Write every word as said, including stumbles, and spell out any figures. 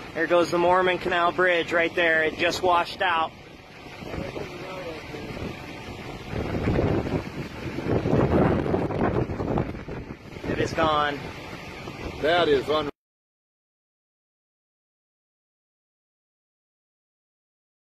There goes the Mormon Canal Bridge right there. It just washed out. It is gone. That is unreal.